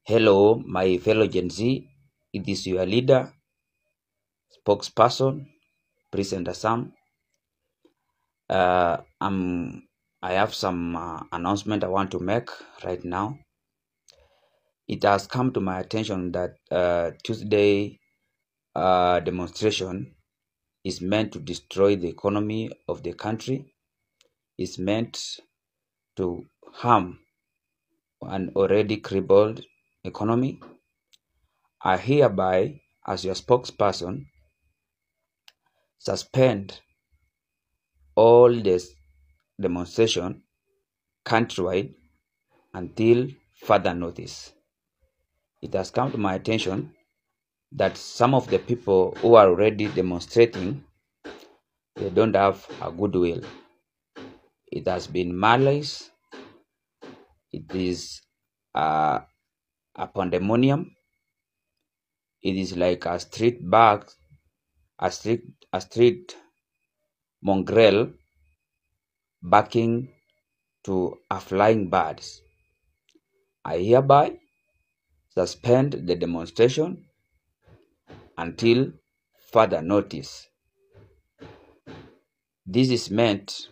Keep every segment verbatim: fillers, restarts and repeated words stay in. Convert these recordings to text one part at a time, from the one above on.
Hello, my fellow Gen Z. It is your leader, spokesperson, Presenter Sam. Uh, I'm, I have some uh, announcement I want to make right now. It has come to my attention that uh, Tuesday uh, demonstration is meant to destroy the economy of the country. Is meant to harm an already crippled economy. I hereby, as your spokesperson, suspend all this demonstration countrywide until further notice. It has come to my attention that some of the people who are already demonstrating, they don't have a goodwill. It has been malice. It is uh, a pandemonium. It is like a street bag, a street, a street mongrel backing to a flying birds. I hereby suspend the demonstration until further notice. This is meant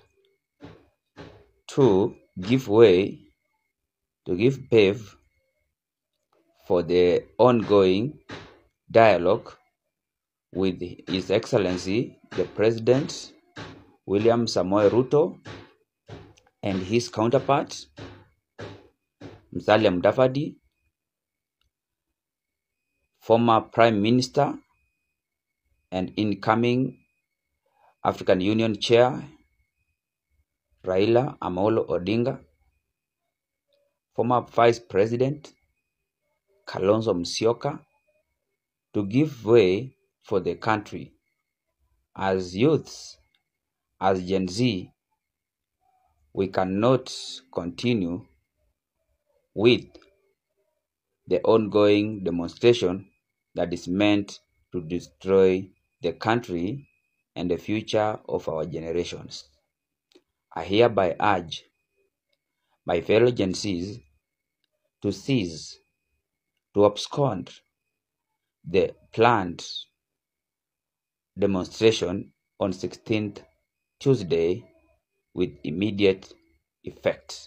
to give way, to give pave for the ongoing dialogue with His Excellency the President William Samoei Ruto and his counterpart Musalia Mudavadi, former Prime Minister and incoming African Union Chair Raila Amolo Odinga, former Vice President Kalonzo Musyoka, to give way for the country. As youths, as Gen Z, we cannot continue with the ongoing demonstration that is meant to destroy the country and the future of our generations. I hereby urge my fellow Gen Zs to cease, to abscond the planned demonstration on sixteenth Tuesday with immediate effect.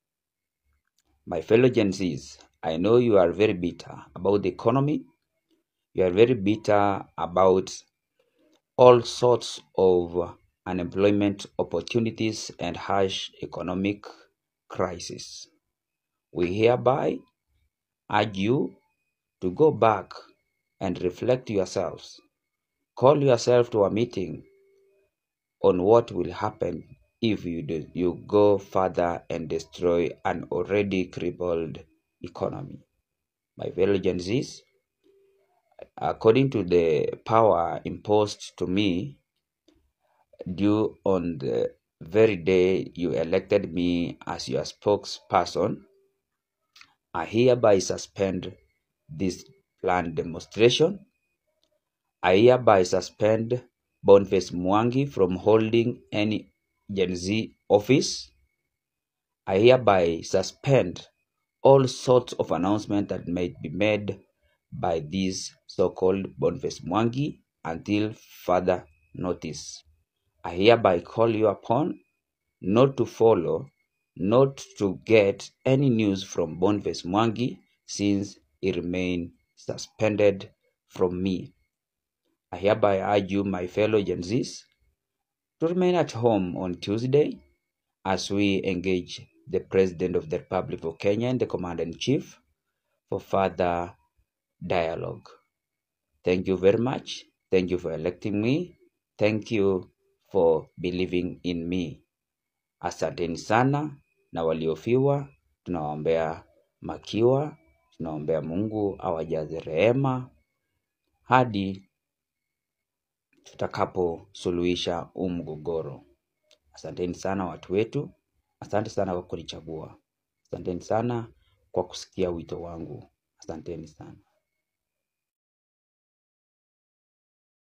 My fellow Gen Zs, I know you are very bitter about the economy. You are very bitter about all sorts of unemployment opportunities and harsh economic crisis. We hereby urge you to go back and reflect yourselves. Call yourself to a meeting on what will happen if you do, you go further and destroy an already crippled economy. My fellow Gen Zs, according to the power imposed to me due on the very day you elected me as your spokesperson, I hereby suspend this planned demonstration. I hereby suspend Boniface Mwangi from holding any Gen Z office. I hereby suspend all sorts of announcements that may be made by this so-called Boniface Mwangi until further notice. I hereby call you upon not to follow, not to get any news from Boniface Mwangi since he remains suspended from me. I hereby urge you, my fellow Gen Zs, to remain at home on Tuesday as we engage the President of the Republic of Kenya and the Commander-in-Chief for further dialogue. Thank you very much. Thank you for electing me. Thank you for believing in me. Asanteni sana, na waliofiwa tunawaombea makiwa, tunaombea Mungu awajaze rehema hadi tutakaposuluhisha huu mgogoro. Asanteni sana watu wetu. Asante sana kwa kunichagua. Asanteni sana kwa kusikia wito wangu. Asanteni sana.